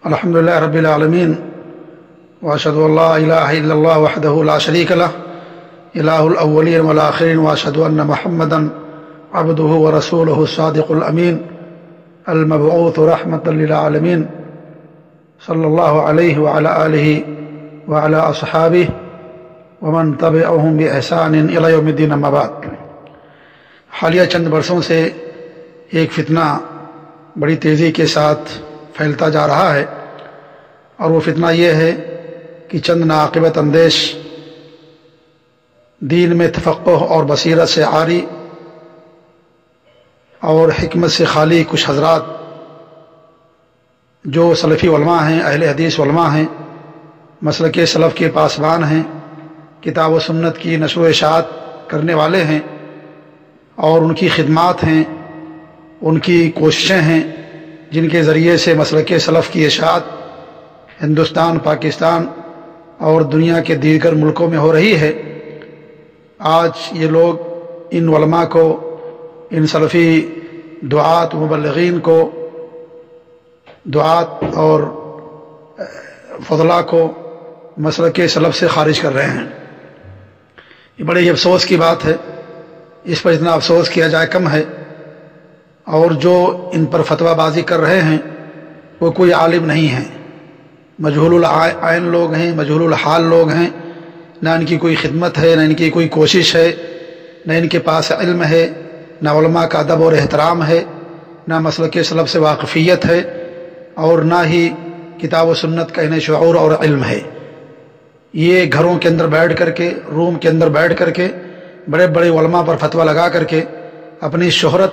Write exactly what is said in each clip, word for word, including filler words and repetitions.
الحمدللہ رب العالمین واشهد ان لا الہ الا اللہ وحدہ لا شریک لہ الہ الاولین والآخرین واشهد ان محمدا عبدہ ورسولہ الصادق الامین المبعوث رحمۃ للعالمین صلی اللہ علیہ وعلی آلہ وعلی اصحابہ ومن تبعہم بإحسان الی یوم الدین اما بعد۔ حالیہ چند برسوں سے ایک فتنہ بڑی تیزی کے ساتھ پھیلتا جا رہا ہے، اور وہ فتنہ یہ ہے کہ چند ناعاقبت اندیش دین میں تفقہ اور بصیرت سے عاری اور حکمت سے خالی کچھ حضرات جو سلفی علماء ہیں، اہل حدیث علماء ہیں، مسلک سلف کے پاسبان ہیں، کتاب و سنت کی نشر و اشاعت کرنے والے ہیں، اور ان کی خدمات ہیں، ان کی کوششیں ہیں جن کے ذریعے سے مسلک سلف کی اشاعت ہندوستان، پاکستان اور دنیا کے دیگر ملکوں میں ہو رہی ہے۔ آج یہ لوگ ان علماء کو، ان سلفی دعات مبلغین کو، دعات اور فضلاء کو مسلک سلف سے خارج کر رہے ہیں۔ یہ بڑے ہی افسوس کی بات ہے، اس پر اتنا افسوس کیا جائے کم ہے، اور جو ان پر فتویٰ بازی کر رہے ہیں وہ کوئی عالم نہیں ہیں، مجہول العین لوگ ہیں، مجہول الحال لوگ ہیں، نہ ان کی کوئی خدمت ہے، نہ ان کی کوئی کوشش ہے، نہ ان کے پاس علم ہے، نہ علماء کا ادب اور احترام ہے، نہ مسلک سلف سے واقفیت ہے، اور نہ ہی کتاب و سنت کا انہیں شعور اور علم ہے۔ یہ گھروں کے اندر بیٹھ کر کے، روم کے اندر بیٹھ کر کے بڑے بڑے علماء پر فتویٰ لگا کر کے اپنی شہرت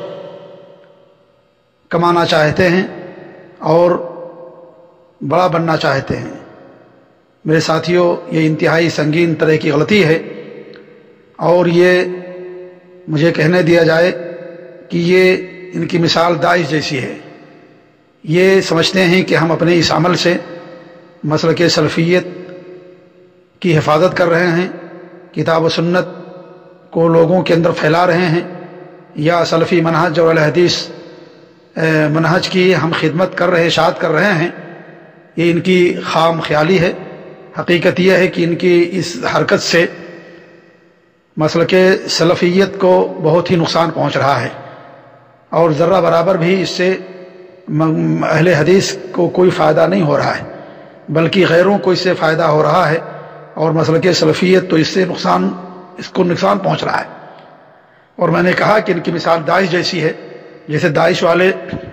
کمانا چاہتے ہیں اور بڑا بننا چاہتے ہیں۔ میرے ساتھیوں، یہ انتہائی سنگین طرح کی غلطی ہے، اور یہ مجھے کہنے دیا جائے کہ یہ ان کی مثال داعش جیسی ہے۔ یہ سمجھتے ہیں کہ ہم اپنے اس عمل سے مسلک سلفیت کی حفاظت کر رہے ہیں، کتاب و سنت کو لوگوں کے اندر پھیلا رہے ہیں، یا سلفی منہج اور اہل حدیث منہج کی ہم خدمت کر رہے، اشاعت کر رہے ہیں۔ یہ ان کی خام خیالی ہے۔ حقیقت یہ ہے کہ ان کی اس حرکت سے مسلک سلفیت کو بہت ہی نقصان پہنچ رہا ہے، اور ذرہ برابر بھی اس سے اہل حدیث کو کوئی فائدہ نہیں ہو رہا ہے، بلکہ غیروں کو اس سے فائدہ ہو رہا ہے، اور مسلک سلفیت تو اس سے نقصان اس کو نقصان پہنچ رہا ہے۔ اور میں نے کہا کہ ان کی مثال داعش جیسی ہے، جیسے داعش والے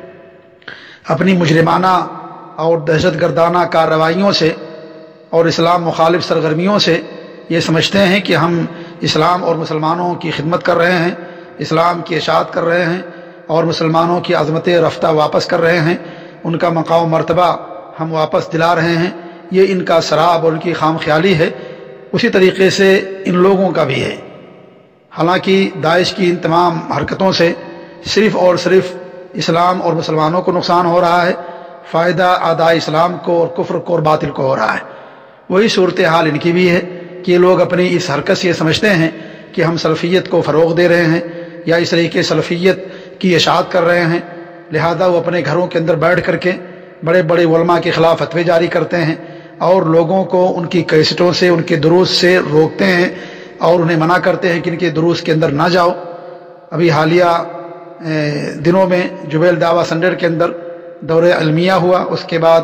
اپنی مجرمانہ اور دہشت گردانہ کارروائیوں سے اور اسلام مخالف سرگرمیوں سے یہ سمجھتے ہیں کہ ہم اسلام اور مسلمانوں کی خدمت کر رہے ہیں، اسلام کی اشاعت کر رہے ہیں، اور مسلمانوں کی عظمت رفتہ واپس کر رہے ہیں، ان کا مقام و مرتبہ ہم واپس دلا رہے ہیں۔ یہ ان کا سراب اور ان کی خام خیالی ہے۔ اسی طریقے سے ان لوگوں کا بھی ہے۔ حالانکہ داعش کی ان تمام حرکتوں سے صرف اور صرف اسلام اور مسلمانوں کو نقصان ہو رہا ہے، فائدہ اعداء اسلام کو اور کفر کو اور باطل کو ہو رہا ہے۔ وہی صورتحال ان کی بھی ہے کہ یہ لوگ اپنی اس حرکت سے یہ سمجھتے ہیں کہ ہم سلفیت کو فروغ دے رہے ہیں، یا اس طریقے سلفیت کی اشاعت کر رہے ہیں، لہذا وہ اپنے گھروں کے اندر بیٹھ کر کے بڑے بڑے علماء کے خلاف فتوے جاری کرتے ہیں، اور لوگوں کو ان کی کیسٹوں سے، ان کے دروس سے روکتے ہیں، اور انہیں منع کرتے ہیں کہ ان کے دروس کے اندر نہ جاؤ۔ ابھی حالیہ دنوں میں جبیل دعویٰ سینٹر کے اندر دورہ علمیہ ہوا، اس کے بعد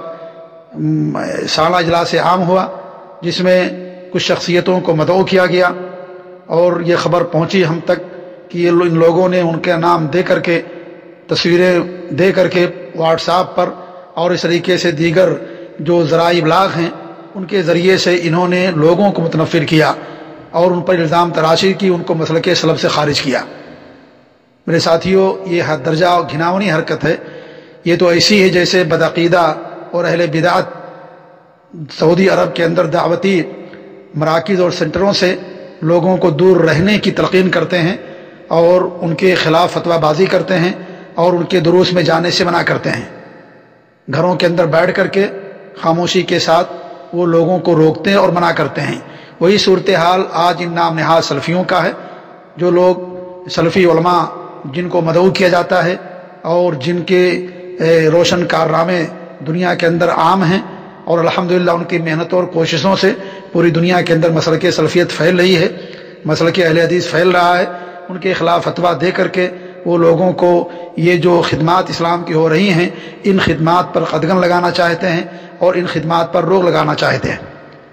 سالہ اجلاس عام ہوا، جس میں کچھ شخصیتوں کو مدعو کیا گیا، اور یہ خبر پہنچی ہم تک کہ یہ ان لوگوں نے ان کے نام دے کر کے، تصویریں دے کر کے واٹس ایپ پر اور اس طریقے سے دیگر جو ذرائع ابلاغ ہیں ان کے ذریعے سے انہوں نے لوگوں کو متنفر کیا، اور ان پر الزام تراشی کی، ان کو مسلک سلف سے خارج کیا۔ میرے ساتھیوں، یہ حد درجہ گھناؤنی حرکت ہے۔ یہ تو ایسی ہے جیسے بدعقیدہ اور اہل بدعت سعودی عرب کے اندر دعوتی مراکز اور سینٹروں سے لوگوں کو دور رہنے کی تلقین کرتے ہیں، اور ان کے خلاف فتویٰ بازی کرتے ہیں، اور ان کے دروس میں جانے سے منع کرتے ہیں۔ گھروں کے اندر بیٹھ کر کے خاموشی کے ساتھ وہ لوگوں کو روکتے ہیں اور منع کرتے ہیں۔ وہی صورتحال آج ان نام نہاد سلفیوں کا ہے، جو لوگ سلفی علماء جن کو مدعو کیا جاتا ہے اور جن کے روشن کارنامے دنیا کے اندر عام ہیں، اور الحمدللہ ان کی محنتوں اور کوششوں سے پوری دنیا کے اندر مسلک سلفیت پھیل رہی ہے، مسلک اہل حدیث پھیل رہا ہے۔ ان کے خلاف فتویٰ دے کر کے وہ لوگوں کو یہ جو خدمات اسلام کی ہو رہی ہیں ان خدمات پر قدغن لگانا چاہتے ہیں اور ان خدمات پر روک لگانا چاہتے ہیں۔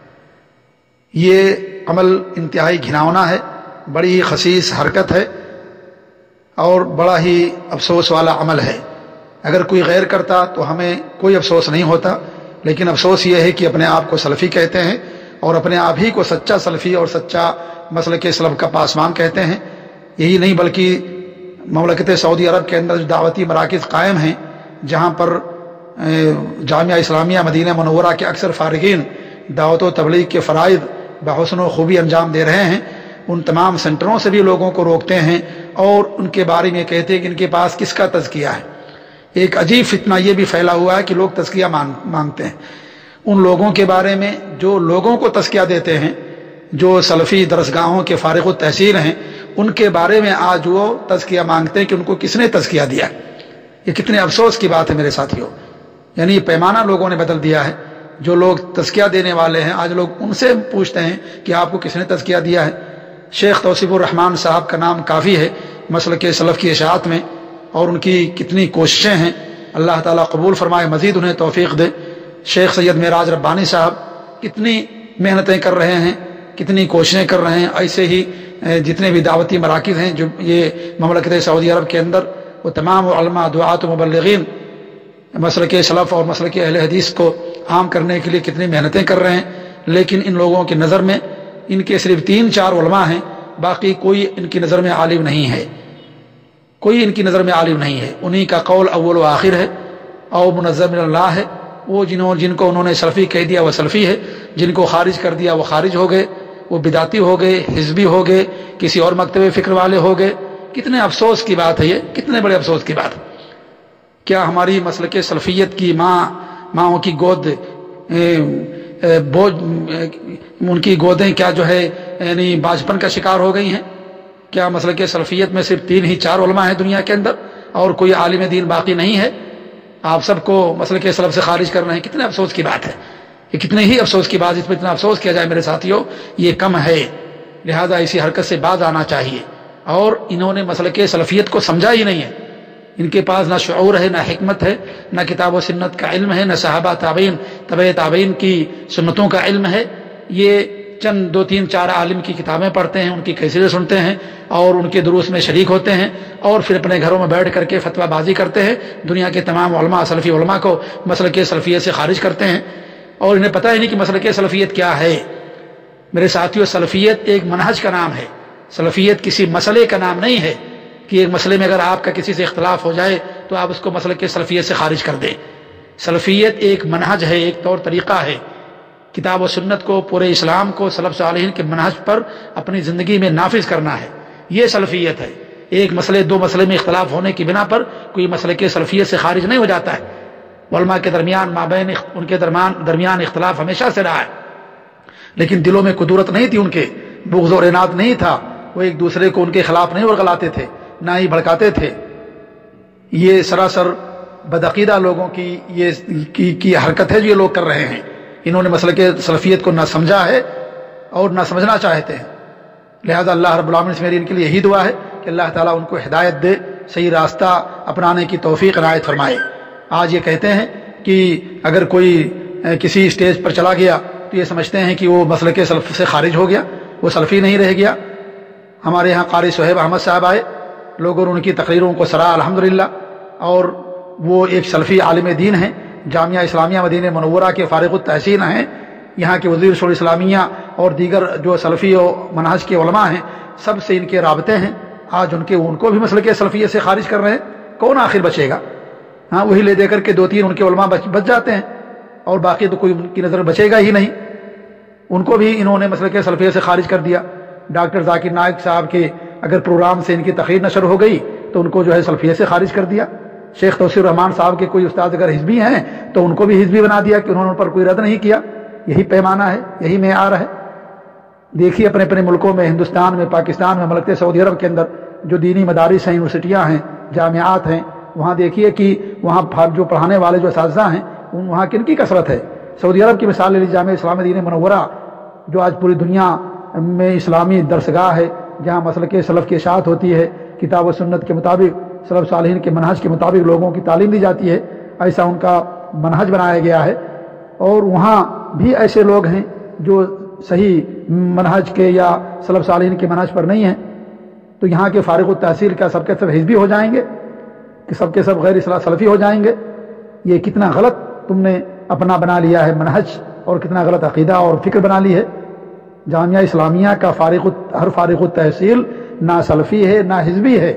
یہ عمل انتہائی گھناؤنا ہے، بڑی ہی خسیس حرکت ہے اور بڑا ہی افسوس والا عمل ہے۔ اگر کوئی غیر کرتا تو ہمیں کوئی افسوس نہیں ہوتا، لیکن افسوس یہ ہے کہ اپنے آپ کو سلفی کہتے ہیں اور اپنے آپ ہی کو سچا سلفی اور سچا مسلک سلف کا پاسبان کہتے ہیں۔ یہی نہیں بلکہ مملکت سعودی عرب کے اندر جو دعوتی مراکز قائم ہیں، جہاں پر جامعہ اسلامیہ مدینہ منورہ کے اکثر فارغین دعوت و تبلیغ کے فرائض بحسن و خوبی انجام دے رہے ہیں، ان تمام سینٹروں سے بھی لوگوں کو روکتے ہیں اور ان کے بارے میں کہتے ہیں کہ ان کے پاس کس کا تزکیہ ہے۔ ایک عجیب فتنہ یہ بھی پھیلا ہوا ہے کہ لوگ تزکیہ مانگتے ہیں ان لوگوں کے بارے میں جو لوگوں کو تزکیہ دیتے ہیں، جو سلفی درسگاہوں کے فارغ التحصیل ہیں، ان کے بارے میں آج وہ تزکیہ مانگتے ہیں کہ ان کو کس نے تزکیہ دیا۔ یہ کتنے افسوس کی بات ہے میرے ساتھیوں، یعنی پیمانہ لوگوں نے بدل دیا ہے۔ جو لوگ تزکیہ دینے والے ہیں آج لوگ ان سے پوچھتے ہیں کہ آپ کو کس نے تزکیہ دیا ہے۔ شیخ توصیف الرحمان صاحب کا نام کافی ہے مسلک سلف کی اشاعت میں، اور ان کی کتنی کوششیں ہیں، اللہ تعالیٰ قبول فرمائے، مزید انہیں توفیق دے۔ شیخ سید معراج ربانی صاحب کتنی محنتیں کر رہے ہیں، کتنی کوششیں کر رہے ہیں۔ ایسے ہی جتنے بھی دعوتی مراکز ہیں جو یہ مملکت سعودی عرب کے اندر، وہ تمام علماء، دعات و مبلغین مسلک سلف اور مسلک اہل حدیث کو عام کرنے کے لیے کتنی محنتیں کر رہے ہیں، لیکن ان لوگوں کی نظر میں ان کے صرف تین چار علماء ہیں، باقی کوئی ان کی نظر میں عالم نہیں ہے، کوئی ان کی نظر میں عالم نہیں ہے۔ انہی کا قول اول و آخر ہے، او منزل من اللہ ہے۔ وہ جنہوں جن کو انہوں نے سلفی کہہ دیا وہ سلفی ہے، جن کو خارج کر دیا وہ خارج ہو گئے، وہ بدعتی ہو گئے، حزبی ہو گئے، کسی اور مکتب فکر والے ہو گئے۔ کتنے افسوس کی بات ہے یہ، کتنے بڑے افسوس کی بات ہے۔ کیا ہماری مسلک سلفیت کی ماں ماؤں کی گود بوجھ ان کی گودیں کیا جو ہے یعنی باجپن کا شکار ہو گئی ہیں؟ کیا مسلک سلفیت میں صرف تین ہی چار علماء ہیں دنیا کے اندر اور کوئی عالم دین باقی نہیں ہے؟ آپ سب کو مسلک سلف سے خارج کر رہے ہیں، کتنے افسوس کی بات ہے یہ، کتنے ہی افسوس کی بات، اس پہ اتنا افسوس کیا جائے میرے ساتھیوں یہ کم ہے۔ لہذا اسی حرکت سے باز آنا چاہیے، اور انہوں نے مسلک سلفیت کو سمجھا ہی نہیں ہے۔ ان کے پاس نہ شعور ہے، نہ حکمت ہے، نہ کتاب و سنت کا علم ہے، نہ صحابہ تابعین تبع تابعین کی سنتوں کا علم ہے۔ یہ چند دو تین چار عالم کی کتابیں پڑھتے ہیں، ان کی کیسٹیں سنتے ہیں اور ان کے دروس میں شریک ہوتے ہیں، اور پھر اپنے گھروں میں بیٹھ کر کے فتویٰ بازی کرتے ہیں، دنیا کے تمام علماء سلفی علماء کو مسلک سلفیت سے خارج کرتے ہیں، اور انہیں پتہ ہی نہیں کہ مسلک سلفیت کیا ہے۔ میرے ساتھیوں، سلفیت ایک منہج کا نام ہے، سلفیت کسی مسئلے کا نام نہیں ہے کہ ایک مسئلے میں اگر آپ کا کسی سے اختلاف ہو جائے تو آپ اس کو مسلک سلفیت سے خارج کر دیں۔ سلفیت ایک منہج ہے، ایک طور طریقہ ہے، کتاب و سنت کو، پورے اسلام کو سلف صالحین کے منہج پر اپنی زندگی میں نافذ کرنا ہے، یہ سلفیت ہے۔ ایک مسئلے دو مسئلے میں اختلاف ہونے کی بنا پر کوئی مسلک سلفیت سے خارج نہیں ہو جاتا ہے۔ علماء کے درمیان مابین ان کے درمیان درمیان اختلاف ہمیشہ سے رہا ہے، لیکن دلوں میں قدرت نہیں تھی، ان کے بغض اور عناد نہیں تھا، وہ ایک دوسرے کو ان کے خلاف نہیں ورغلاتے تھے، نہ ہی بھڑکاتے تھے۔ یہ سراسر بدعقیدہ لوگوں کی یہ کی, کی حرکت ہے جو یہ لوگ کر رہے ہیں۔ انہوں نے مسلک سلفیت کو نہ سمجھا ہے اور نہ سمجھنا چاہتے ہیں۔ لہذا اللہ رب العالمین سے میری ان کے لیے یہی دعا ہے کہ اللہ تعالیٰ ان کو ہدایت دے، صحیح راستہ اپنانے کی توفیق عنایت فرمائے۔ آج یہ کہتے ہیں کہ اگر کوئی کسی اسٹیج پر چلا گیا تو یہ سمجھتے ہیں کہ وہ مسلک سلف سے خارج ہو گیا، وہ سلفی نہیں رہ گیا۔ ہمارے یہاں قاری صہیب احمد صاحب آئے، لوگوں نے ان کی تقریروں کو سراہا الحمدللہ، اور وہ ایک سلفی عالم دین ہیں، جامعہ اسلامیہ مدینہ منورہ کے فارغ التحصیل ہیں، یہاں کے وزیر شورى اسلامیہ اور دیگر جو سلفی و منہج کے علماء ہیں سب سے ان کے رابطے ہیں۔ آج ان کے ان کو بھی مسلک سلفیت سے خارج کر رہے ہیں، کون آخر بچے گا؟ ہاں وہی لے دے کر کے دو تین ان کے علماء بچ بچ جاتے ہیں، اور باقی تو کوئی ان کی نظر بچے گا ہی نہیں۔ ان کو بھی انہوں نے مسلک سلفیت سے خارج کر دیا۔ ڈاکٹر ذاکر نائک صاحب کے اگر پروگرام سے ان کی تقریر نشر ہو گئی تو ان کو جو ہے سلفیت سے خارج کر دیا۔ شیخ توصیف الرحمان صاحب کے کوئی استاد اگر حزبی ہیں تو ان کو بھی حزبی بنا دیا کہ انہوں نے ان پر کوئی رد نہیں کیا۔ یہی پیمانہ ہے، یہی معیار ہے۔ دیکھیے اپنے اپنے ملکوں میں، ہندوستان میں، پاکستان میں، مملکت سعودی عرب کے اندر جو دینی مدارس ہیں، یونیورسٹیاں ہیں، جامعات ہیں، وہاں دیکھیے کہ وہاں جو پڑھانے والے جو اساتذہ ہیں وہاں کن کی کثرت ہے؟ سعودی عرب کی مثال لے لیجیے، جامعہ اسلامیہ مدینہ منورہ جو آج پوری دنیا میں اسلامی درسگاہ ہے، جہاں مسلک سلف کی اشاعت ہوتی ہے، کتاب و سنت کے مطابق سلف صالحین کے منہج کے مطابق لوگوں کی تعلیم دی جاتی ہے، ایسا ان کا منہج بنایا گیا ہے، اور وہاں بھی ایسے لوگ ہیں جو صحیح منہج کے یا سلف صالحین کے منہج پر نہیں ہیں، تو یہاں کے فارغ التحصیل کا سب کے سب حزبی ہو جائیں گے کہ سب کے سب غیر اصلاح سلفی ہو جائیں گے؟ یہ کتنا غلط تم نے اپنا بنا لیا ہے منہج، اور کتنا غلط عقیدہ اور فکر بنا لی ہے۔ جامعہ اسلامیہ کا فارغ ہر فارغ التحصیل نہ سلفی ہے نہ حزبی ہے۔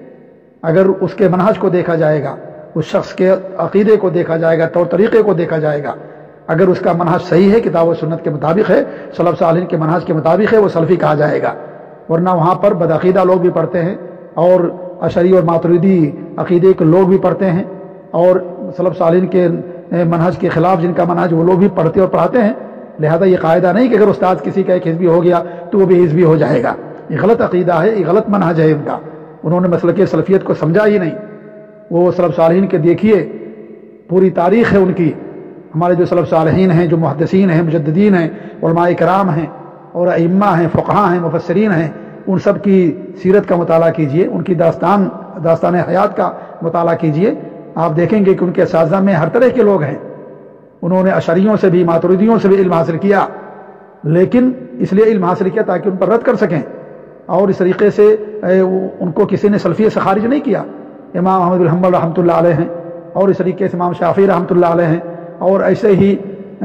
اگر اس کے منہج کو دیکھا جائے گا، اس شخص کے عقیدے کو دیکھا جائے گا، طور طریقے کو دیکھا جائے گا، اگر اس کا منہج صحیح ہے، کتاب و سنت کے مطابق ہے، سلف صالحین کے منہج کے مطابق ہے، وہ سلفی کہا جائے گا۔ ورنہ وہاں پر بدعقیدہ لوگ بھی پڑھتے ہیں، اور اشعری اور ماتریدی عقیدے کے لوگ بھی پڑھتے ہیں، اور سلف صالحین کے منہج کے خلاف جن کا منہج وہ لوگ بھی پڑھتے اور پڑھاتے ہیں۔ لہذا یہ قاعدہ نہیں کہ اگر استاد کسی کا ایک حزبی ہو گیا تو وہ بھی حزبی ہو جائے گا، یہ غلط عقیدہ ہے، یہ غلط منہج ہے ان کا۔ انہوں نے مسلک سلفیت کو سمجھا ہی نہیں۔ وہ سلف صالحین کے دیکھیے پوری تاریخ ہے ان کی، ہمارے جو سلف صالحین ہیں، جو محدثین ہیں، مجددین ہیں، علماء کرام ہیں، اور ائمہ ہیں، فقہاء ہیں، مفسرین ہیں، ان سب کی سیرت کا مطالعہ کیجئے، ان کی داستان داستان حیات کا مطالعہ کیجئے، آپ دیکھیں گے کہ ان کے اساتذہ میں ہر طرح کے لوگ ہیں۔ انہوں نے اشعریوں سے بھی، ماتریدیوں سے بھی علم حاصل کیا، لیکن اس لیے علم حاصل کیا تاکہ ان پر رد کر سکیں، اور اس طریقے سے ان کو کسی نے سلفیت سے خارج نہیں کیا۔ امام احمد بن حنبل رحمۃ اللہ علیہ ہیں، اور اس طریقے سے امام شافعی رحمۃ اللہ علیہ ہیں، اور ایسے ہی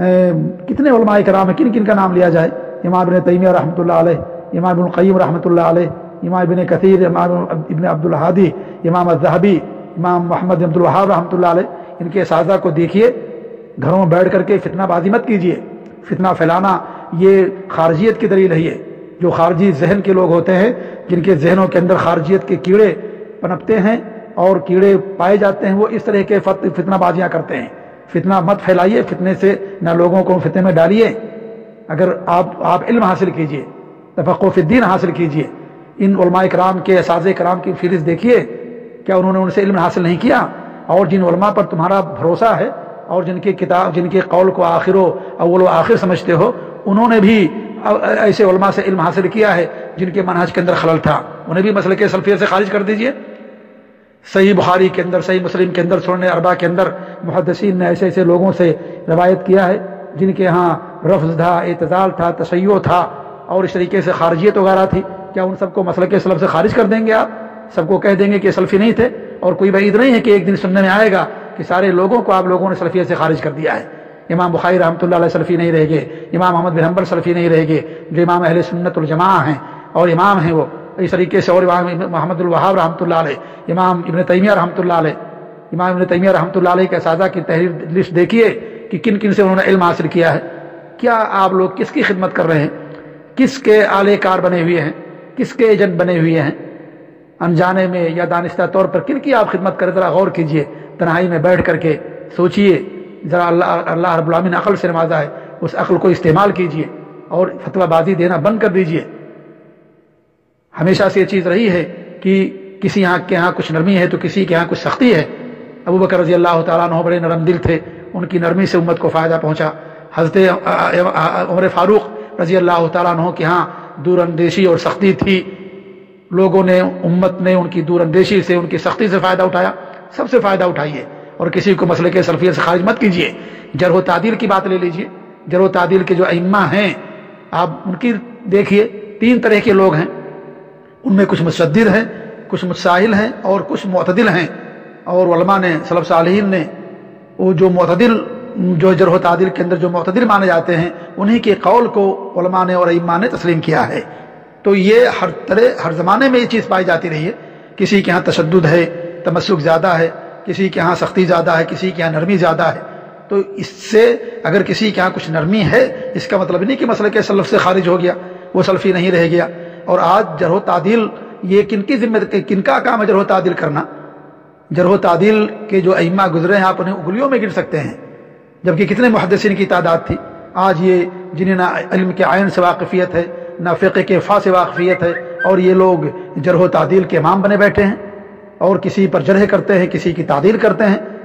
کتنے علماء کرام ہیں، کن کن کا نام لیا جائے؟ امام ابن تیمیہ رحمۃ اللہ علیہ، امام ابن القیم رحمۃ اللہ علیہ، امام ابن کثیر، امام ابن عبد الہادی، امام الذہبی، امام محمد بن عبد الوہاب رحمۃ اللہ علیہ۔ ان کے اساتذہ کو دیکھیے، گھروں میں بیٹھ کر کے فتنہ بازی مت کیجیے۔ فتنہ پھیلانا یہ خارجیت کی دلیل ہے۔ یہ جو خارجی ذہن کے لوگ ہوتے ہیں، جن کے ذہنوں کے اندر خارجیت کے کیڑے پنپتے ہیں اور کیڑے پائے جاتے ہیں، وہ اس طرح کے فتنہ بازیاں کرتے ہیں۔ فتنہ مت پھیلائیے، فتنے سے نہ لوگوں کو فتنے میں ڈالیے۔ اگر آپ آپ علم حاصل کیجئے، تفقہ فی الدین حاصل کیجئے، ان علماء کرام کے اساتذہ کرام کی فہرست دیکھیے، کیا انہوں نے ان سے علم حاصل نہیں کیا؟ اور جن علماء پر تمہارا بھروسہ ہے اور جن کے کتاب جن کے قول کو آخر و اول و آخر سمجھتے ہو، انہوں نے بھی ایسے علماء سے علم حاصل کیا ہے جن کے منہج کے اندر خلل تھا، انہیں بھی مسلک سلفیت سے خارج کر دیجئے۔ صحیح بخاری کے اندر، صحیح مسلم کے اندر، سنن اربعہ کے اندر محدثین نے ایسے ایسے لوگوں سے روایت کیا ہے جن کے ہاں رفض تھا، اعتزال تھا، تشیع تھا، اور اس طریقے سے خارجیت وغیرہ تھی۔ کیا ان سب کو مسلک سلف سے خارج کر دیں گے؟ آپ سب کو کہہ دیں گے کہ سلفی نہیں تھے؟ اور کوئی بعید نہیں ہے کہ ایک دن سننے میں آئے گا کہ سارے لوگوں کو آپ لوگوں نے سلفیت سے خارج کر دیا ہے۔ امام بخاری رحمۃ اللہ علیہ سلفی نہیں رہے گے، امام احمد بن حنبل سلفی نہیں رہے گے، جو امام اہل سنت الجماعہ ہیں اور امام ہیں وہ اس طریقے سے، اور امام محمد الوہاب رحمۃ اللہ علیہ، امام ابن تیمیہ رحمۃ اللہ علیہ، امام ابن تیمیہ رحمۃ اللہ علیہ کے اساتذہ کی تحریر لسٹ دیکھیے کہ کن کن سے انہوں نے علم حاصل کیا ہے۔ کیا آپ لوگ کس کی خدمت کر رہے ہیں؟ کس کے آلے کار بنے ہوئے ہیں؟ کس کے ایجنٹ بنے ہوئے ہیں؟ انجانے میں یا دانستہ طور پر کن کی آپ خدمت کریں؟ ذرا غور کیجئے، تنہائی میں بیٹھ کر کے سوچئے، ذرا اللہ اللہ رب العالمین عقل سے نوازا ہے، اس عقل کو استعمال کیجئے اور فتویٰ بازی دینا بند کر دیجئے۔ ہمیشہ سے یہ چیز رہی ہے کہ کسی یہاں کے یہاں کچھ نرمی ہے تو کسی کے یہاں کچھ سختی ہے۔ ابو بکر رضی اللہ تعالیٰ عنہ بڑے نرم دل تھے، ان کی نرمی سے امت کو فائدہ پہنچا۔ حضرت عمر فاروق رضی اللہ تعالیٰ عنہ کے ہاں دور اندیشی اور سختی تھی، لوگوں نے، امت نے ان کی دور اندیشی سے، ان کی سختی سے فائدہ اٹھایا۔ سب سے فائدہ اٹھائیے اور کسی کو مسلک سلفیت سے خارج مت کیجیے۔ جرح و تعدیل کی بات لے لیجئے، جرح و تعدیل کے جو ائمہ ہیں آپ ان کی دیکھیے، تین طرح کے لوگ ہیں، ان میں کچھ مشدد ہیں، کچھ متساہل ہیں اور کچھ معتدل ہیں۔ اور علماء نے، سلف صالحین نے، وہ جو معتدل، جو جرح و تعدیل کے اندر جو معتدل مانے جاتے ہیں، انہی کے قول کو علماء نے اور ائمہ نے تسلیم کیا ہے۔ تو یہ ہر طرح ہر زمانے میں یہ چیز پائی جاتی رہی ہے، کسی کے ہاں تشدد ہے، تمسک زیادہ ہے، کسی کے ہاں سختی زیادہ ہے، کسی کے ہاں نرمی زیادہ ہے۔ تو اس سے اگر کسی کے ہاں کچھ نرمی ہے، اس کا مطلب نہیں کہ مسلک سلف سے خارج ہو گیا، وہ سلفی نہیں رہ گیا۔ اور آج جرح و تعدیل یہ کن کی ذمہ کن کا کام ہے؟ جرح و تعدیل کرنا۔ جرح و تعدیل کے جو ائمہ گزرے ہیں آپ انہیں انگلیوں میں گن سکتے ہیں، جبکہ کتنے محدثین کی تعداد تھی۔ آج یہ جنہیں نہ علم کے عین سے واقفیت ہے، نہ فقہ کے فا سے واقفیت ہے، اور یہ لوگ جرح و تعدیل کے امام بنے بیٹھے ہیں اور کسی پر جرح کرتے ہیں، کسی کی تعدیل کرتے ہیں۔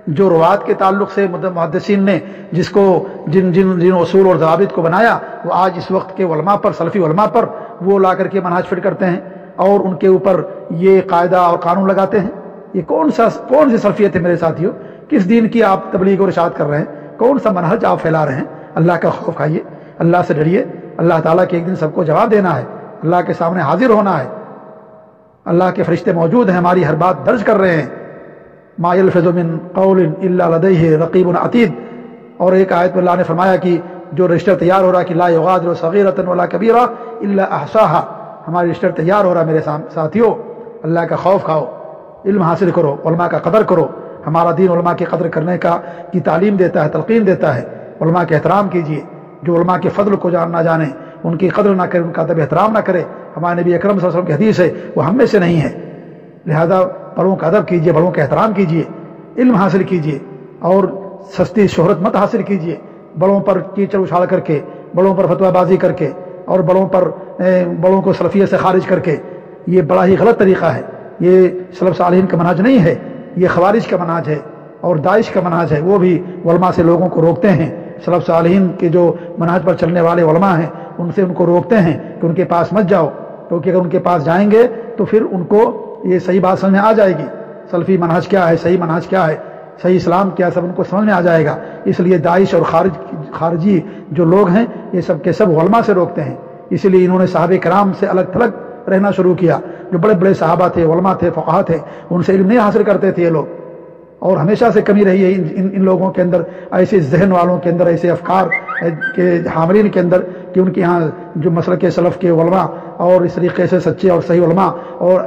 جو روات کے تعلق سے محدثین نے جس کو جن جن جن اصول اور ضوابط کو بنایا وہ آج اس وقت کے علماء پر، سلفی علماء پر وہ لا کر کے منہج فٹ کرتے ہیں اور ان کے اوپر یہ قاعدہ اور قانون لگاتے ہیں۔ یہ کون سا کون سی سلفیت ہے میرے ساتھیوں؟ کس دین کی آپ تبلیغ اور ارشاد کر رہے ہیں؟ کون سا منہج آپ پھیلا رہے ہیں؟ اللہ کا خوف کھائیے، اللہ سے ڈریے، اللہ تعالیٰ کے ایک دن سب کو جواب دینا ہے، اللہ کے سامنے حاضر ہونا ہے، اللہ کے فرشتے موجود ہیں، ہماری ہر بات درج کر رہے ہیں۔ ما یلفظ من قول الا لدیہ رقیب عتید، اور ایک آیت میں اللہ نے فرمایا کہ جو رجسٹر تیار ہو رہا کہ لا یغادر صغیرۃ ولا کبیرہ الا احصاها، ہمارا رجسٹر تیار ہو رہا میرے ساتھیوں۔ اللہ کا خوف کھاؤ، علم حاصل کرو، علماء کا قدر کرو۔ ہمارا دین علماء کی قدر کرنے کا کی تعلیم دیتا ہے، تلقین دیتا ہے۔ علماء کے احترام کیجیے، جو علماء کے فضل کو جان نہ جانے، ان کی قدر نہ کرے، ان کا ادب احترام نہ کرے، ہمارے نبی اکرم صلی اللہ علیہ وسلم کی حدیث ہے وہ ہم میں سے نہیں ہے۔ لہذا بڑوں کا ادب کیجیے، بڑوں کا احترام کیجیے، علم حاصل کیجیے اور سستی شہرت مت حاصل کیجیے۔ بڑوں پر کیچڑ اچھال کر کے، بڑوں پر فتویٰ بازی کر کے اور بڑوں پر بڑوں کو سلفیت سے خارج کر کے، یہ بڑا ہی غلط طریقہ ہے۔ یہ سلف صالحین کا منہج نہیں ہے، یہ خوارج کا منہج ہے اور داعش کا منہج ہے۔ وہ بھی علماء سے لوگوں کو روکتے ہیں، سلف صالحین کے جو منہج پر چلنے والے علماء ہیں ان سے ان کو روکتے ہیں کہ ان کے پاس مت جاؤ، کیونکہ اگر ان کے پاس جائیں گے تو پھر ان کو یہ صحیح بات سمجھ میں آ جائے گی، سلفی منہج کیا ہے، صحیح منہج کیا ہے، صحیح اسلام کیا، سب ان کو سمجھ میں آ جائے گا۔ اس لیے داعش اور خارج خارجی جو لوگ ہیں یہ سب کے سب علماء سے روکتے ہیں۔ اسی لیے انہوں نے صحابہ کرام سے الگ تھلگ رہنا شروع کیا۔ جو بڑے بڑے صحابہ تھے، علماء تھے، فقہا تھے، ان سے علم نہیں حاصل کرتے تھے یہ لوگ، اور ہمیشہ سے کمی رہی ہے ان, ان لوگوں کے اندر، ایسے ذہن والوں کے اندر، ایسے افکار کے حاملین کے اندر کہ ان کے یہاں جو مسلک کے سلف کے علماء اور اس طریقے سے سچے اور صحیح علماء اور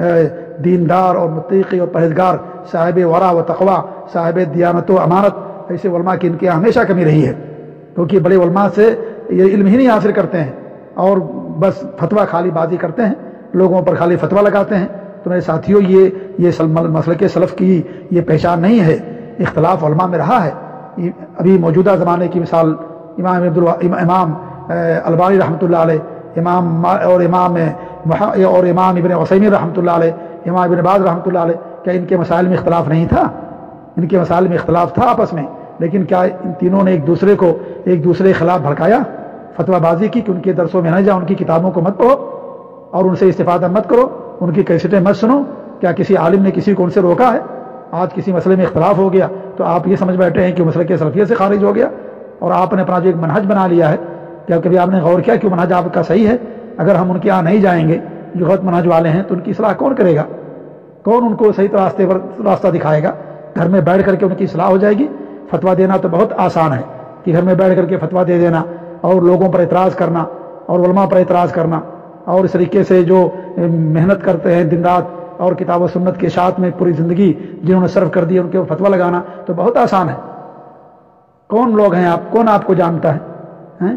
دیندار اور متقی اور پرہیزگار، صاحب ورع و تقوی، صاحب دیانت و امانت، ایسے علماء کی ان کے یہاں ہمیشہ کمی رہی ہے، کیونکہ بڑے علماء سے یہ علم ہی نہیں حاصل کرتے ہیں اور بس فتویٰ خالی بازی کرتے ہیں، لوگوں پر خالی فتویٰ لگاتے ہیں۔ تو میرے ساتھیوں یہ یہ مسلک سلف کی یہ پہچان نہیں ہے۔ اختلاف علماء میں رہا ہے۔ ابھی موجودہ زمانے کی مثال امام امام البانی رحمۃ اللہ علیہ، امام اور امام اور امام ابن عثیمین رحمۃ اللہ علیہ، امام ابن باز رحمۃ اللہ علیہ، کیا ان کے مسائل میں اختلاف نہیں تھا؟ ان کے مسائل میں اختلاف تھا آپس میں، لیکن کیا ان تینوں نے ایک دوسرے کو ایک دوسرے کے خلاف بھڑکایا، فتویٰ بازی کی کہ ان کے درسوں میں نہ جاؤ، ان کی کتابوں کو مت پڑھو اور ان سے استفادہ مت کرو، ان کی کیسٹیں مت سنو؟ کیا کسی عالم نے کسی کو ان سے روکا ہے؟ آج کسی مسئلے میں اختلاف ہو گیا تو آپ یہ سمجھ بیٹھے ہیں کہ مسئلے کے سلفیت سے خارج ہو گیا اور آپ نے اپنا جو ایک منہج بنا لیا ہے۔ کیا کبھی آپ نے غور کیا کہ منہج آپ کا صحیح ہے؟ اگر ہم ان کے یہاں نہیں جائیں گے جو غلط منہج والے ہیں تو ان کی اصلاح کون کرے گا؟ کون ان کو صحیح راستے پر راستہ دکھائے گا؟ گھر میں بیٹھ کر کے ان کی اصلاح ہو جائے گی؟ فتویٰ دینا تو بہت آسان ہے کہ گھر میں بیٹھ کر کے فتویٰ دے دینا اور لوگوں پر اعتراض کرنا اور علماء پر اعتراض کرنا، اور اس طریقے سے جو محنت کرتے ہیں دن رات اور کتاب و سنت کے ساتھ میں پوری زندگی جنہوں نے صرف کر دی ان کے فتویٰ لگانا تو بہت آسان ہے۔ کون لوگ ہیں آپ؟ کون آپ کو جانتا ہے؟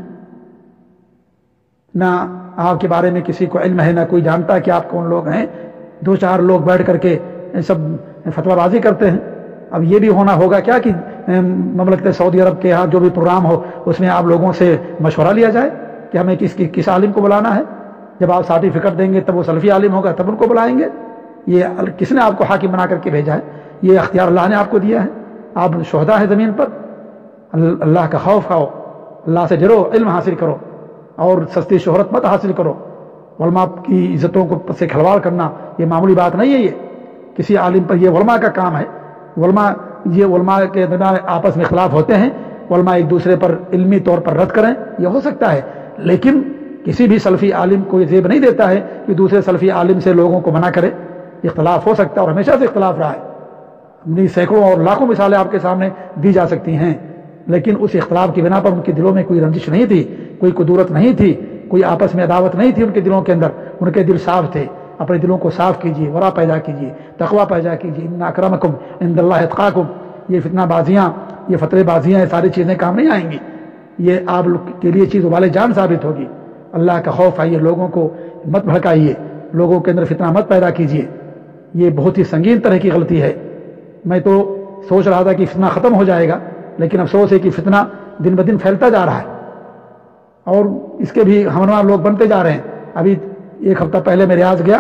نہ آپ کے بارے میں کسی کو علم ہے، نہ کوئی جانتا ہے کہ آپ کون لوگ ہیں۔ دو چار لوگ بیٹھ کر کے سب فتویٰ بازی کرتے ہیں۔ اب یہ بھی ہونا ہوگا کیا کہ مملکت سعودی عرب کے یہاں جو بھی پروگرام ہو اس میں آپ لوگوں سے مشورہ لیا جائے کہ ہمیں کس کس عالم کو بلانا ہے؟ جب آپ سرٹیفکیٹ دیں گے تب وہ سلفی عالم ہوگا، تب ان کو بلائیں گے۔ یہ کس نے آپ کو حاکم بنا کر کے بھیجا ہے؟ یہ اختیار اللہ نے آپ کو دیا ہے۔ آپ شہداء ہیں زمین پر۔ اللہ کا خوف کھاؤ، اللہ سے ڈرو، علم حاصل کرو اور سستی شہرت مت حاصل کرو۔ علماء کی عزتوں کو سے کھلواڑ کرنا یہ معمولی بات نہیں ہے۔ یہ کسی عالم پر، یہ علماء کا کام ہے۔ علماء یہ علماء کے درمیان آپس میں اختلاف ہوتے ہیں، علماء ایک دوسرے پر علمی طور پر رد کریں، یہ ہو سکتا ہے، لیکن کسی بھی سلفی عالم کو یہ زیب نہیں دیتا ہے کہ دوسرے سلفی عالم سے لوگوں کو منع کرے۔ اختلاف ہو سکتا ہے اور ہمیشہ سے اختلاف رہا ہے۔ اپنی سینکڑوں اور لاکھوں مثالیں آپ کے سامنے دی جا سکتی ہیں، لیکن اس اختلاف کی بنا پر ان کے دلوں میں کوئی رنجش نہیں تھی، کوئی کدورت نہیں تھی، کوئی آپس میں عداوت نہیں تھی ان کے دلوں کے اندر۔ ان کے دل صاف تھے۔ اپنے دلوں کو صاف کیجیے، ورع پیدا کیجیے، تقویٰ پیدا کیجیے۔ ان اکرمکم عند اللہ اتقاکم۔ یہ فتنہ بازیاں، یہ فتوے بازیاں، یہ ساری چیزیں کام نہیں آئیں گی۔ یہ آپ کے لیے چیز وبال جان ثابت ہوگی۔ اللہ کا خوف آئیے، لوگوں کو مت بھڑکائیے، لوگوں کے اندر فتنہ مت پیدا کیجیے۔ یہ بہت ہی سنگین طرح کی غلطی ہے۔ میں تو سوچ رہا تھا کہ فتنہ ختم ہو جائے گا، لیکن افسوس ہے کہ فتنہ دن بدن پھیلتا جا رہا ہے اور اس کے بھی ہمنوار لوگ بنتے جا رہے ہیں۔ ابھی ایک ہفتہ پہلے میں ریاض گیا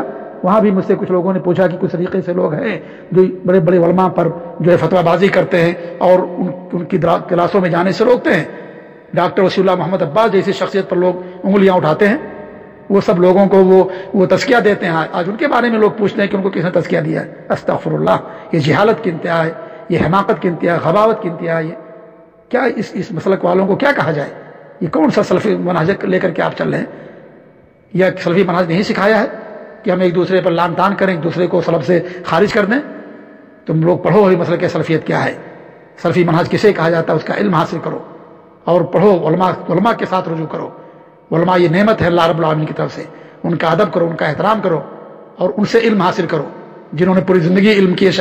وہاں بھی مجھ سے کچھ لوگوں نے پوچھا کہ کچھ طریقے سے لوگ ہیں جو بڑے بڑے علماء پر جو ہے فتویٰ بازی کرتے ہیں اور ان ان کی کلاسوں میں جانے سے روکتے ہیں. ڈاکٹر وسیع اللہ محمد عباس جیسی شخصیت پر لوگ انگلیاں اٹھاتے ہیں. وہ سب لوگوں کو وہ وہ تزکیہ دیتے ہیں. آج ان کے بارے میں لوگ پوچھتے ہیں کہ ان کو کس نے تزکیہ دیا ہے. استغفر اللہ. یہ جہالت کی انتہا ہے, یہ حماقت کی انتہا ہے, غباوت کی انتہا ہے. یہ کیا اس اس مسلک والوں کو کیا کہا جائے؟ یہ کون سا سلفی منہج لے کر کے آپ چل رہے ہیں؟ یا سلفی منہج نہیں سکھایا ہے کہ ہم ایک دوسرے پر لان تان کریں, ایک دوسرے کو سلف سے خارج کر دیں؟ تم لوگ پڑھو یہ مسلک سلفیت کیا ہے, سلفی منہج کسے کہا جاتا ہے, اس کا علم حاصل کرو اور پڑھو. علماء علماء کے ساتھ رجوع کرو. علماء یہ نعمت ہے اللہ رب العالمین کی طرف سے. ان کا ادب کرو, ان کا احترام کرو اور ان سے علم حاصل کرو جنہوں نے پوری زندگی علم کی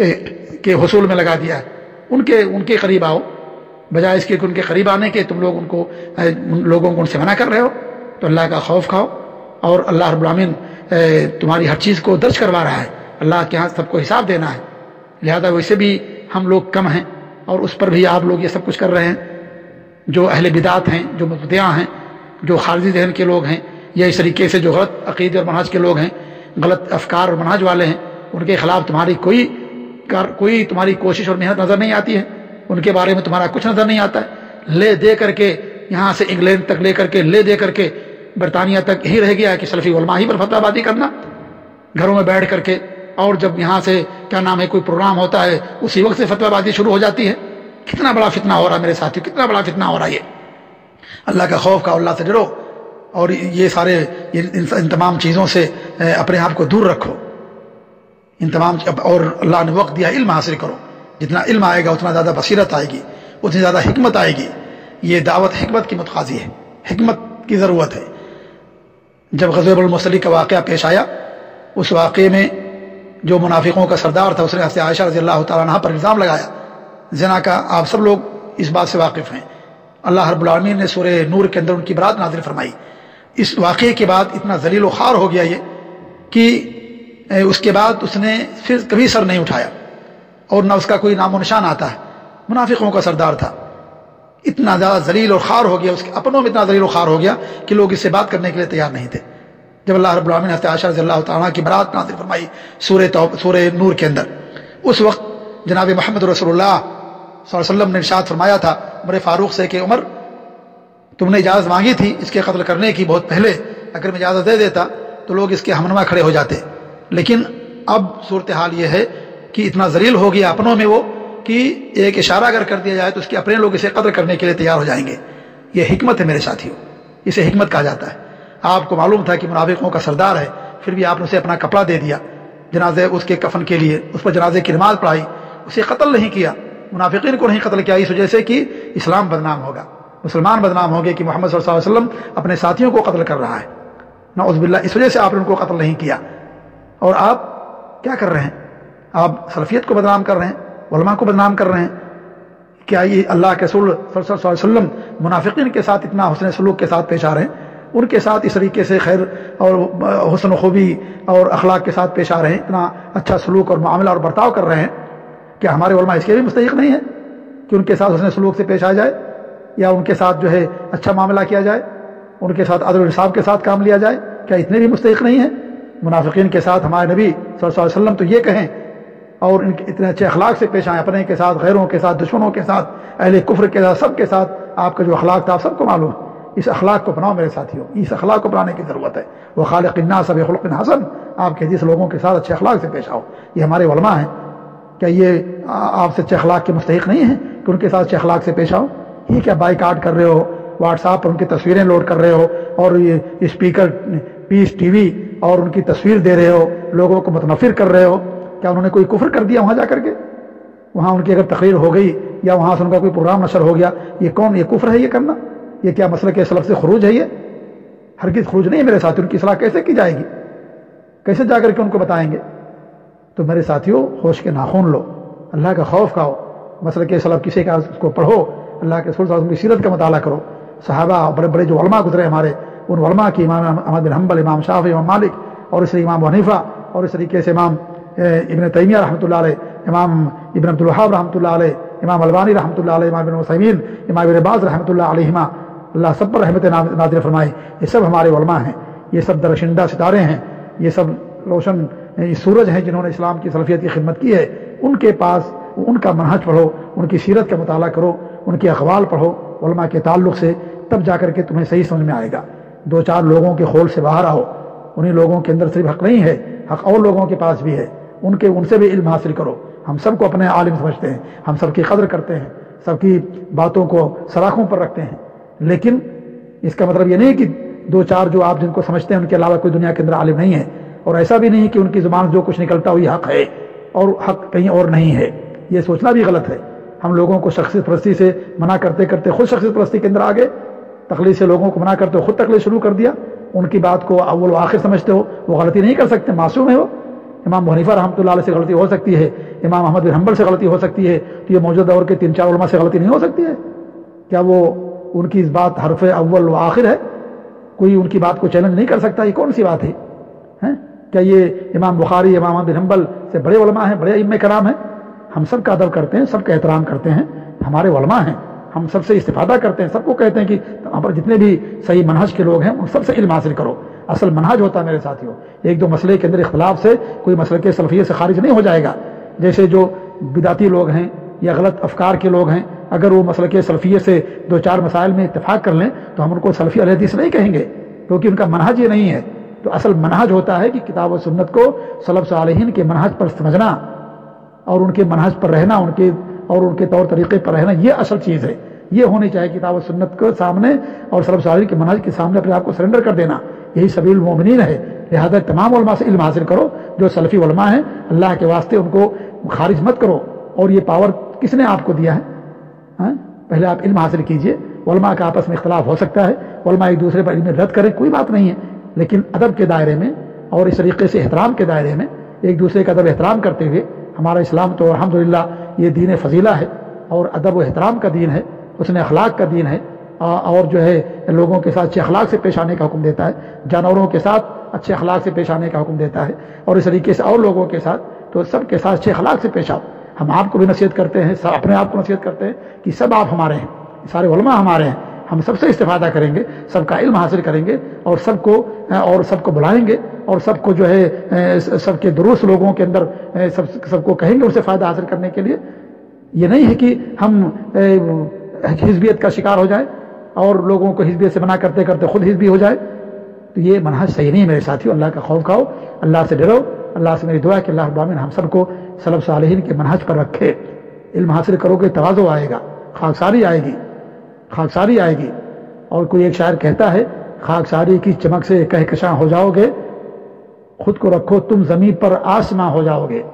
کے حصول میں لگا دیا ہے. ان کے ان کے قریب آؤ, بجائے اس کے کہ ان کے قریب آنے کے تم لوگ ان کو ان لوگوں کو ان سے منع کر رہے ہو. تو اللہ کا خوف کھاؤ, اور اللہ رب العالمین تمہاری ہر چیز کو درج کروا رہا ہے. اللہ کے ہاں سب کو حساب دینا ہے. لہذا ویسے بھی ہم لوگ کم ہیں اور اس پر بھی آپ لوگ یہ سب کچھ کر رہے ہیں. جو اہل بدعات ہیں, جو مبتدعاں ہیں, جو خارجی ذہن کے لوگ ہیں, یا اس طریقے سے جو غلط عقیدے اور منہج کے لوگ ہیں, غلط افکار اور منہج والے ہیں, ان کے خلاف تمہاری کوئی کوئی تمہاری کوشش اور محنت نظر نہیں آتی ہے. ان کے بارے میں تمہارا کچھ نظر نہیں آتا ہے. لے دے کر کے یہاں سے انگلینڈ تک لے کر کے لے دے کر کے برطانیہ تک یہی رہ گیا ہے کہ سلفی علماء ہی پر فتویٰ بازی کرنا گھروں میں بیٹھ کر کے. اور جب یہاں سے کیا نام ہے کوئی پروگرام ہوتا ہے اسی وقت سے فتویٰ بازی شروع ہو جاتی ہے. کتنا بڑا فتنہ ہو رہا ہے میرے ساتھیوں, کتنا بڑا فتنہ ہو رہا ہے. یہ اللہ کا خوف کا, اللہ سے ڈرو اور یہ سارے ان تمام چیزوں سے اپنے آپ کو دور رکھو. ان تمام اور اللہ نے وقت دیا علم حاصل کرو. جتنا علم آئے گا اتنا زیادہ بصیرت آئے گی, اتنی زیادہ حکمت آئے گی. یہ دعوت حکمت کی متقاضی ہے, حکمت کی ضرورت ہے. جب غزوہ المصلی کا واقعہ پیش آیا, اس واقعے میں جو منافقوں کا سردار تھا اس نے حضرت عائشہ رضی اللہ تعالیٰ عنہ پر الزام لگایا زنا کا. آپ سب لوگ اس بات سے واقف ہیں. اللہ رب العالمین نے سورہ نور کے اندر ان کی برات نازل فرمائی. اس واقعے کے بعد اتنا ذلیل و خوار ہو گیا یہ کہ اس کے بعد اس نے پھر کبھی سر نہیں اٹھایا اور نہ اس کا کوئی نام و نشان آتا ہے. منافقوں کا سردار تھا, اتنا زیادہ ذلیل اور خوار ہو گیا, اس کے اپنوں میں اتنا ذلیل و خوار ہو گیا کہ لوگ اس سے بات کرنے کے لیے تیار نہیں تھے. جب اللہ رب العالمین نے حضرت عائشہ رضی اللہ تعالیٰ کی برات نازل فرمائی سورہ سورہ نور کے اندر, اس وقت جناب محمد رسول اللہ صلی اللہ علیہ وسلم نے ارشاد فرمایا تھا عمر فاروق سے کہ عمر تم نے اجازت مانگی تھی اس کے قتل کرنے کی بہت پہلے, اگر میں اجازت دے دیتا تو لوگ اس کے ہمنما کھڑے ہو جاتے. لیکن اب صورتحال یہ ہے کہ اتنا ذلیل ہو گیا اپنوں میں وہ کہ ایک اشارہ اگر کر دیا جائے تو اس کے اپنے لوگ اسے قتل کرنے کے لیے تیار ہو جائیں گے. یہ حکمت ہے میرے ساتھیوں, اسے حکمت کہا جاتا ہے. آپ کو معلوم تھا کہ منافقوں کا سردار ہے, پھر بھی آپ نے اسے اپنا کپڑا دے دیا جنازے اس کے کفن کے لیے, اس پر جنازے کی نماز پڑھائی, اسے قتل نہیں کیا. منافقین کو نہیں قتل کیا اس وجہ سے کہ اسلام بدنام ہوگا, مسلمان بدنام ہو گئے کہ محمد صلی اللہ علیہ وسلم اپنے ساتھیوں کو قتل کر رہا ہے. نعوذ باللہ, اس وجہ سے آپ نے ان کو قتل نہیں کیا. اور آپ کیا کر رہے ہیں؟ آپ سلفیت کو بدنام کر رہے ہیں, علماء کو بدنام کر رہے ہیں. کیا یہ اللہ کے رسول صلی اللہ علیہ وسلم منافقین کے ساتھ اتنا حسن سلوک کے ساتھ پیش آ رہے ہیں, ان کے ساتھ اس طریقے سے خیر اور حسن و خوبی اور اخلاق کے ساتھ پیش آ رہے ہیں, اتنا اچھا سلوک اور معاملہ اور برتاؤ کر رہے ہیں, کیا ہمارے علماء اس کے بھی مستحق نہیں ہے کہ ان کے ساتھ حسن سلوک سے پیش آ جائے یا ان کے ساتھ جو ہے اچھا معاملہ کیا جائے, ان کے ساتھ عدل و انصاف کے ساتھ کام لیا جائے؟ کیا اتنے بھی مستحق نہیں ہیں؟ منافقین کے ساتھ ہمارے نبی صلی اللہ علیہ وسلم تو یہ کہیں اور ان کے اتنے اچھے اخلاق سے پیش آئیں, اپنے کے ساتھ, غیروں کے ساتھ, دشمنوں کے ساتھ, اہل کفر کے ساتھ, سب کے ساتھ. آپ کا جو اخلاق تھا آپ سب کو معلوم ہے. اس اخلاق کو اپناؤ میرے ساتھیوں, اس اخلاق کو اپنانے کی ضرورت ہے. وہ خالق الناس بخلق حسن, آپ کے جس لوگوں کے ساتھ اچھے اخلاق سے پیش آؤ. یہ ہمارے علماء ہیں, کیا یہ آپ سے اچھے اخلاق کے مستحق نہیں ہیں کہ ان کے ساتھ اچھے اخلاق سے پیش آؤ؟ یہ کیا بائیکاٹ کر رہے ہو, واٹس ایپ پر ان کی تصویریں لوڈ کر رہے ہو اور یہ اسپیکر پیس ٹی وی اور ان کی تصویر دے رہے ہو, لوگوں کو متنفر کر رہے ہو؟ کیا انہوں نے کوئی کفر کر دیا وہاں جا کر کے؟ وہاں ان کی اگر تقریر ہو گئی یا وہاں سے ان کا کوئی پروگرام نشر ہو گیا, یہ کون, یہ کفر ہے یہ کرنا؟ یہ کیا مسلک کے سلف سے خروج ہے؟ یہ ہرگز خروج نہیں ہے میرے ساتھی. ان کی اصلاح کیسے کی جائے گی؟ کیسے جا کر کے ان کو بتائیں گے؟ تو میرے ساتھیوں ہوش کے ناخن لو, اللہ کا خوف کھاؤ, مسلک کے سلف کسی کا اس کو پڑھو, اللہ کے رسول صلی اللہ علیہ وسلم کی سیرت کا مطالعہ کرو. صحابہ بڑے بڑے جو علماء گزرے ہمارے, ان علماء کی امام احمد بن حنبل, امام شافعی, امام مالک اور اس طریقے امام حنیفہ اور اس طریقے سے امام ابن تیمیہ رحمۃ اللہ علیہ, امام ابن عبد الوہاب رحمۃ اللہ علیہ, امام البانی رحمۃ اللہ علیہ, امام ابن عثیمین, امام ابن باز رحمۃ اللہ علیہما, اللہ سب پر رحمت نازل فرمائے. یہ سب ہمارے علماء ہیں, یہ سب درشندہ ستارے ہیں, یہ سب روشن سورج ہیں جنہوں نے اسلام کی سلفیت کی خدمت کی ہے، ان کے پاس ان کا منہج پڑھو، ان کی سیرت کا مطالعہ کرو، ان کے اقوال پڑھو علماء کے تعلق سے، تب جا کر کے تمہیں صحیح سمجھ میں آئے گا۔ دو چار لوگوں کے خول سے باہر آؤ، انہیں لوگوں کے اندر صرف حق نہیں ہے، حق اور لوگوں کے پاس بھی ہے، ان کے ان سے بھی علم حاصل کرو۔ ہم سب کو اپنے عالم سمجھتے ہیں، ہم سب کی قدر کرتے ہیں، سب کی باتوں کو سراخوں پر رکھتے ہیں، لیکن اس کا مطلب یہ نہیں کہ دو چار جو آپ جن کو سمجھتے ہیں ان کے علاوہ کوئی دنیا کے اندر عالم نہیں ہے، اور ایسا بھی نہیں کہ ان کی زبان جو کچھ نکلتا وہی حق ہے اور حق کہیں اور نہیں ہے، یہ سوچنا بھی غلط ہے۔ ہم لوگوں کو شخصیت پرستی سے منع کرتے کرتے خود شخصیت پرستی کے اندر آ گئے، تقلید سے لوگوں کو منع کرتے ہو خود تقلید شروع کر دیا، ان کی بات کو اول و آخر سمجھتے ہو، وہ غلطی نہیں کر سکتے، معصوم ہے وہ۔ امام ابو حنیفہ رحمۃ اللہ علیہ سے غلطی ہو سکتی ہے، امام احمد بن حنبل سے غلطی ہو سکتی ہے، تو یہ موجودہ دور کے تین چار علماء سے غلطی نہیں ہو سکتی ہے؟ کیا وہ ان کی اس بات حرف اول و آخر ہے؟ کوئی ان کی بات کو چیلنج نہیں کر سکتا؟ یہ کون سی بات ہے؟ کیا یہ امام بخاری، امام احمد بن حنبل سے بڑے علماء ہیں، بڑے ائمہ کرام ہیں؟ ہم سب کا ادب کرتے ہیں، سب کا احترام کرتے ہیں، ہمارے علماء ہیں، ہم سب سے استفادہ کرتے ہیں، سب کو کہتے ہیں کہ وہاں پر جتنے بھی صحیح منہج کے لوگ ہیں ان سب سے علم حاصل کرو۔ اصل منہج ہوتا ہے میرے ساتھیوں، ایک دو مسئلے کے اندر اختلاف سے کوئی مسئلے کے سلفیت سے خارج نہیں ہو جائے گا۔ جیسے جو بدعتی لوگ ہیں یا غلط افکار کے لوگ ہیں، اگر وہ مسئلے کے سلفیت سے دو چار مسائل میں اتفاق کر لیں تو ہم ان کو سلفی اہل حدیث نہیں کہیں گے، کیونکہ ان کا منہج یہ نہیں ہے۔ تو اصل منہج ہوتا ہے کہ کتاب و سنت کو سلف صالحین کے منہج پر سمجھنا اور ان کے منہج پر رہنا، ان کے اور ان کے طور طریقے پر رہنا، یہ اصل چیز ہے۔ یہ ہونی چاہیے کتاب و سنت کے سامنے اور سلف صالحین کے منہج کے سامنے اپنے آپ کو سرنڈر کر دینا، یہی سبیل المومنین ہے۔ لہذا تمام علماء سے علم حاصل کرو، جو سلفی علماء ہیں اللہ کے واسطے ان کو خارج مت کرو۔ اور یہ پاور کس نے آپ کو دیا ہے؟ ہاں؟ پہلے آپ علم حاصل کیجئے۔ علماء کا آپس میں اختلاف ہو سکتا ہے، علماء ایک دوسرے پر علم رد کریں، کوئی بات نہیں ہے، لیکن ادب کے دائرے میں اور اس طریقے سے احترام کے دائرے میں ایک دوسرے کا ادب احترام کرتے ہوئے، ہمارا اسلام تو الحمدللہ یہ دین فضیلہ ہے اور ادب و احترام کا دین ہے، حسن اخلاق کا دین ہے، اور جو ہے لوگوں کے ساتھ اچھے اخلاق سے پیش آنے کا حکم دیتا ہے، جانوروں کے ساتھ اچھے اخلاق سے پیش آنے کا حکم دیتا ہے، اور اس طریقے سے اور لوگوں کے ساتھ، تو سب کے ساتھ اچھے اخلاق سے پیش آؤ۔ ہم آپ کو بھی نصیحت کرتے ہیں، اپنے آپ کو نصیحت کرتے ہیں کہ سب آپ ہمارے ہیں، سارے علماء ہمارے ہیں، ہم سب سے استفادہ کریں گے، سب کا علم حاصل کریں گے، اور سب کو اور سب کو بلائیں گے، اور سب کو جو ہے سب کے دروس لوگوں کے اندر سب سب کو کہیں گے ان سے فائدہ حاصل کرنے کے لیے۔ یہ نہیں ہے کہ ہم حزبیت کا شکار ہو جائیں اور لوگوں کو حزبیت سے منع کرتے کرتے خود حزبی ہو جائے، تو یہ منہج صحیح نہیں ہے میرے ساتھیوں۔ اللہ کا خوف کھاؤ، اللہ سے ڈرو۔ اللہ سے میری دعا ہے کہ اللہ رب العالمین ہم سب کو سلف صالحین کے منہج پر رکھے۔ علم حاصل کرو گے تواضع آئے گا، خاکساری آئے گی، خاکساری آئے گی۔ اور کوئی ایک شاعر کہتا ہے، خاکساری کی چمک سے کہکشاں ہو جاؤ گے، خود کو رکھو تم زمین پر آسماں ہو جاؤ گے۔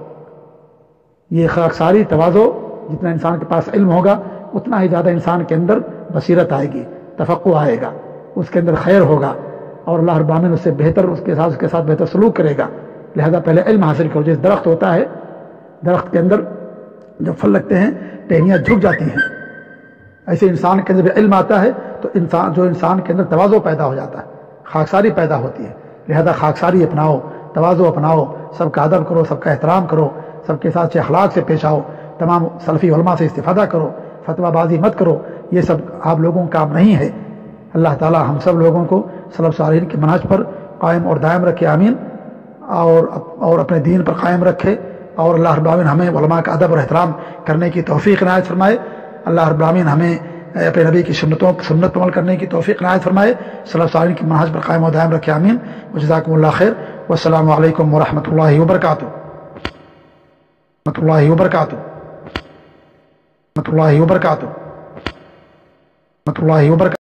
یہ خاکساری تواضع، جتنا انسان کے پاس علم ہوگا اتنا ہی زیادہ انسان کے اندر بصیرت آئے گی، تفقع آئے گا، اس کے اندر خیر ہوگا، اور اللہ رب العالمین اس سے بہتر اس کے ساتھ اس کے ساتھ بہتر سلوک کرے گا۔ لہذا پہلے علم حاصل کرو۔ جیسے درخت ہوتا ہے، درخت کے اندر جب پھل لگتے ہیں ٹہنیاں جھک جاتی ہیں، ایسے انسان کے اندر بھی علم آتا ہے تو انسان جو انسان کے اندر تواضع پیدا ہو جاتا ہے، خاکساری پیدا ہوتی ہے۔ لہذا خاکساری اپناؤ، تواضع اپناؤ، سب کا ادب کرو، سب کا احترام کرو، سب کے ساتھ اچھے اخلاق سے پیش آؤ، تمام سلفی علماء سے استفادہ کرو، فتویٰ بازی مت کرو، یہ سب آپ لوگوں کا کام نہیں ہے۔ اللہ تعالی ہم سب لوگوں کو سلف صالحین کے منہج پر قائم اور دائم رکھے، آمین، اور اور اپنے دین پر قائم رکھے، اور اللہ رب العالمین ہمیں علماء کا ادب اور احترام کرنے کی توفیق عنایت فرمائے۔ اللہ رب العالمین ہمیں اپنے نبی کی سنتوں سنت پر عمل کرنے کی توفیق عنایت فرمائے، سلف صالحین کی منہج پر قائم و دائم رکھے، آمین۔ وجزاکم اللہ خیر، والسلام علیکم ورحمۃ اللہ وبرکاتہ، رحمۃ اللہ وبرکاتہ، رحمۃ اللہ وبرکاتہ، رحمۃ اللہ وبرکاتہ۔